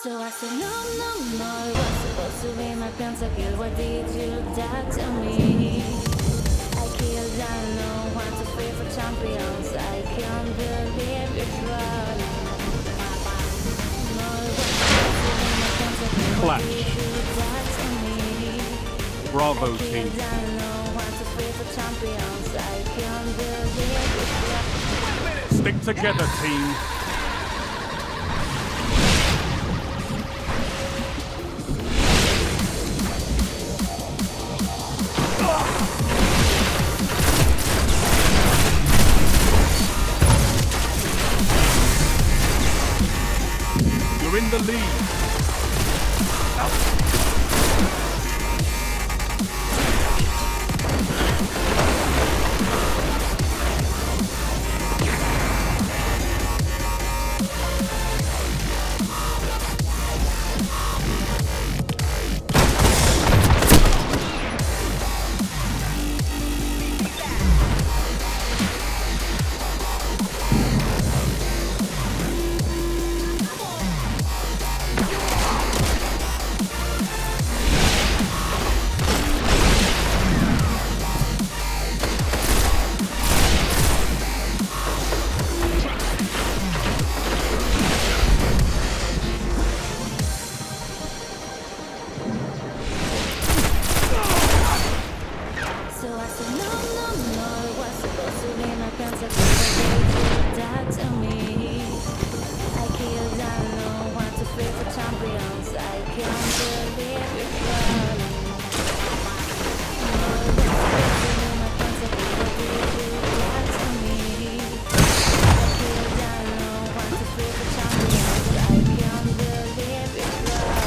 So I said, no, no, no, it was supposed to be my pentakill. Why did you die to me? I killed, I know, want to free for champions. I can't believe you tried. No, it was supposed to be my pentakill. Why did you die to me? Bravo I team. killed, I know, want to free for champions. I can't believe you tried. Stick together, team. You're in the lead. So I said, no, no, no, it was supposed to be my pentakill. Why did you die to me? I killed, I know, want to free for champions. I can't believe you tried. No, it was supposed to be my pentakill. Why did you die to me? I killed, I know, want to free for champions. I can't believe you tried.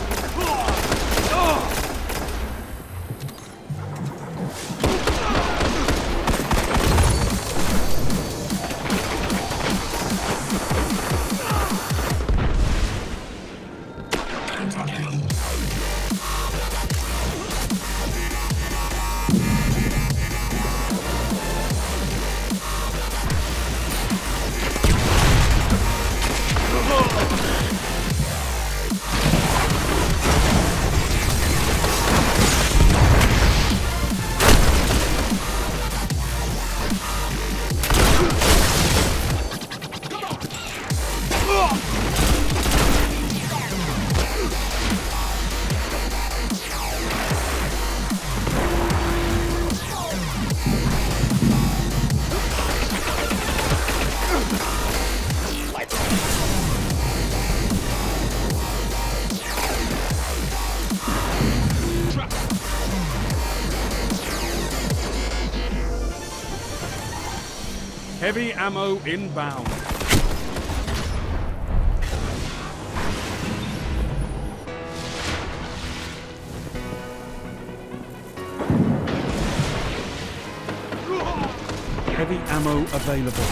Heavy ammo inbound. Heavy ammo available.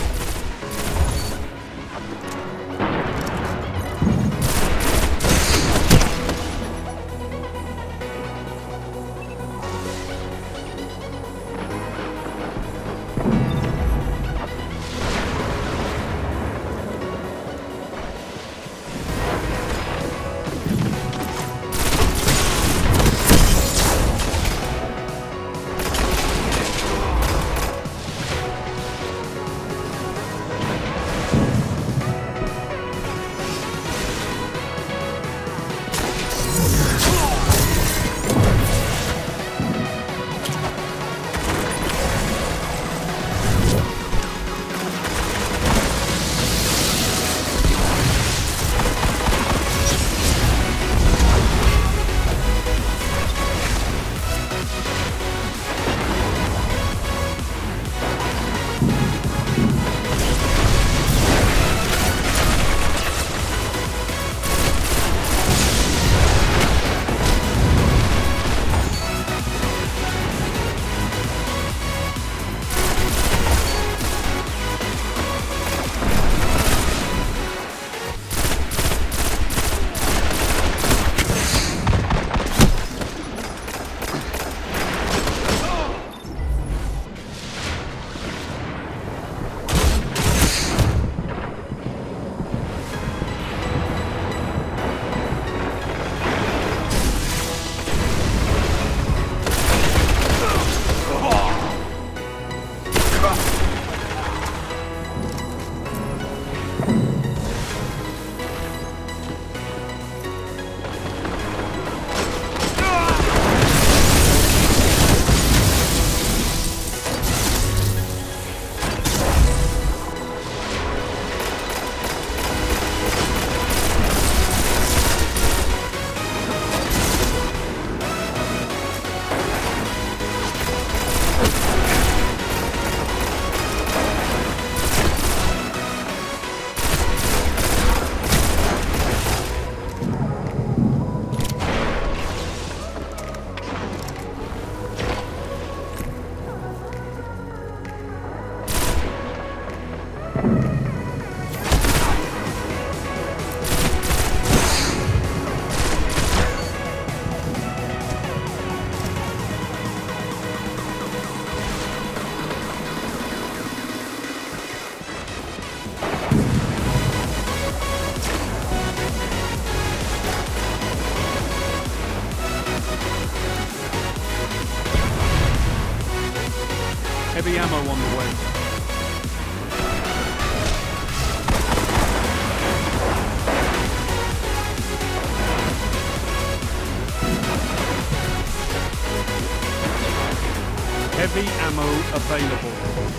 ammo available.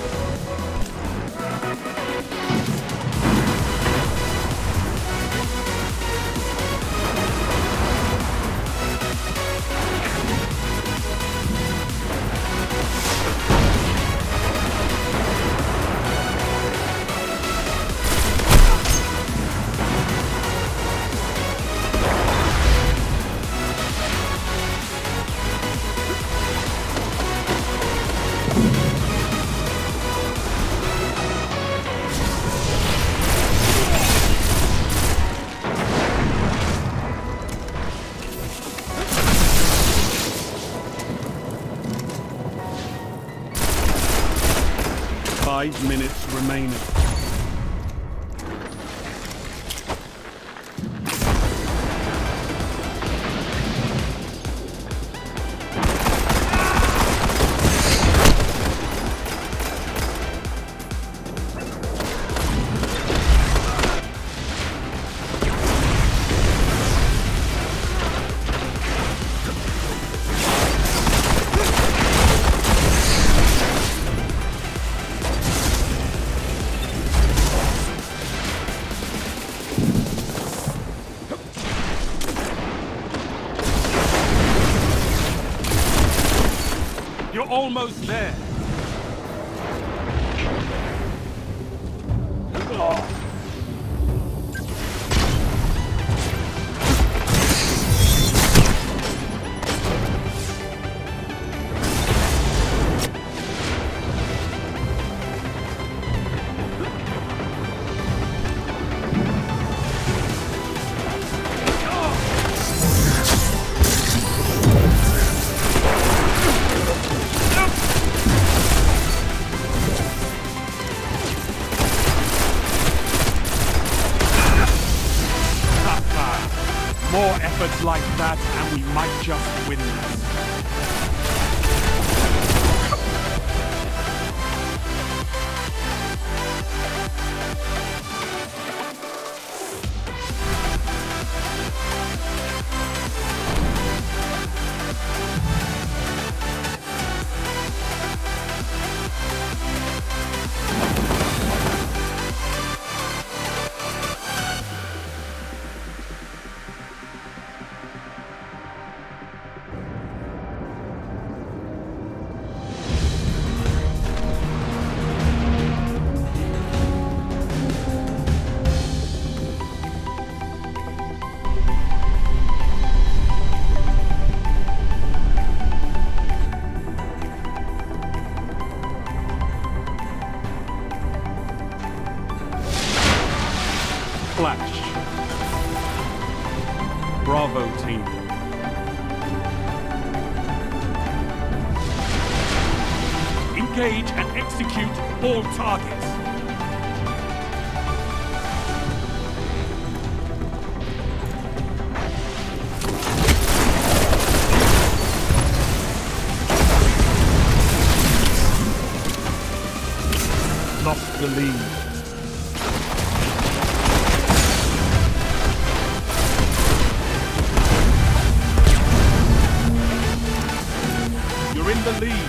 Five minutes remaining. You're almost there. More efforts like that, and we might just win this. Flash. Bravo team. Engage and execute all targets. Lost the lead. You're in the lead.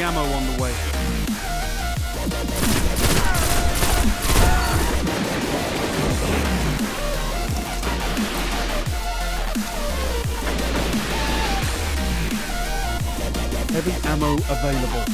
ammo on the way. Heavy ammo available.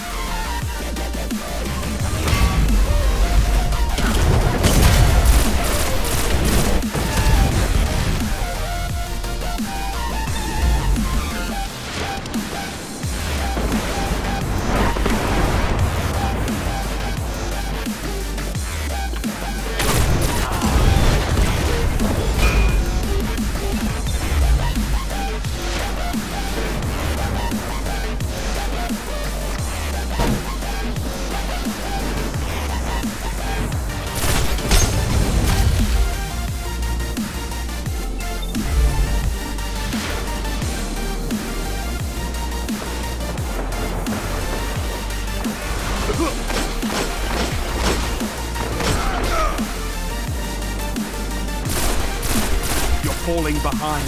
You're falling behind.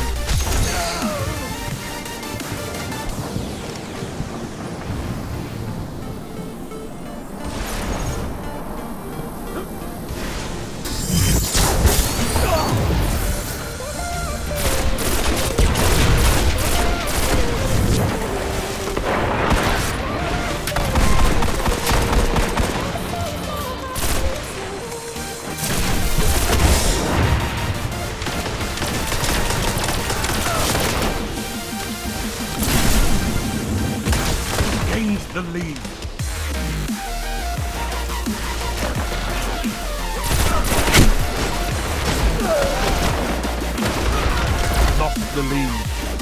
The lead. Lost the lead.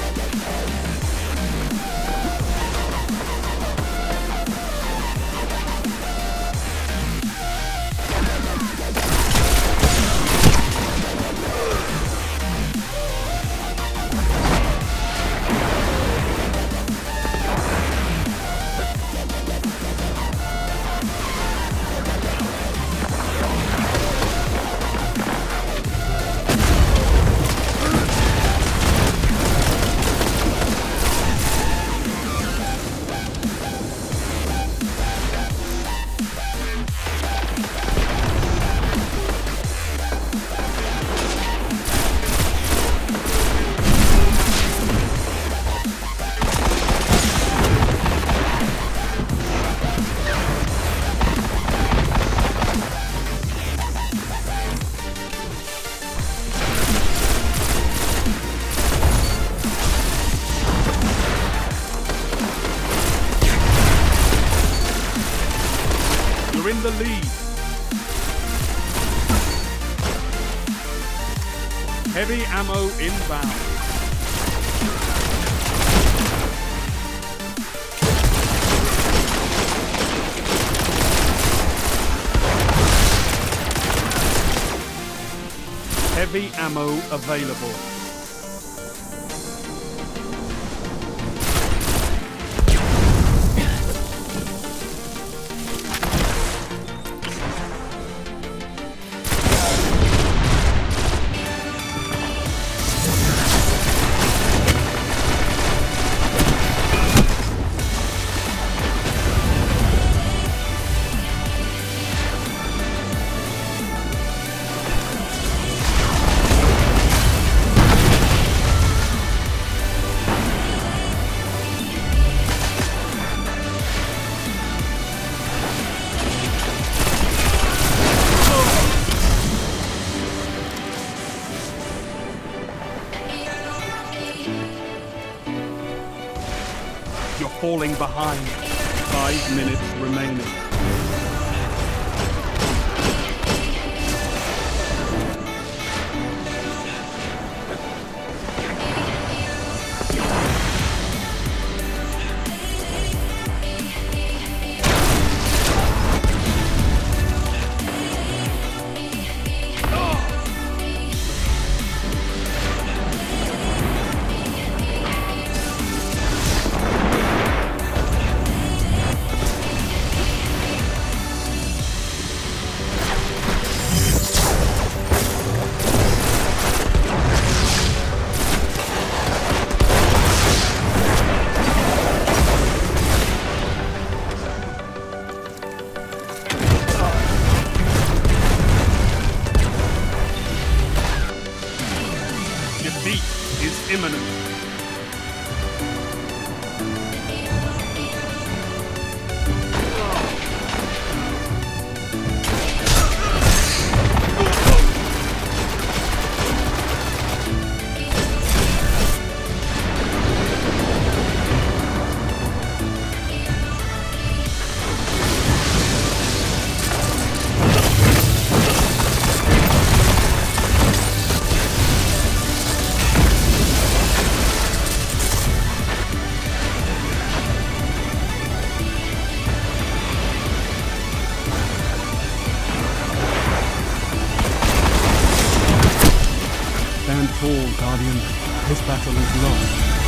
You're in the lead. Heavy ammo inbound. Heavy ammo available. You're falling behind. 5 minutes remaining. imminent. Stand tall, Guardian. This battle is lost.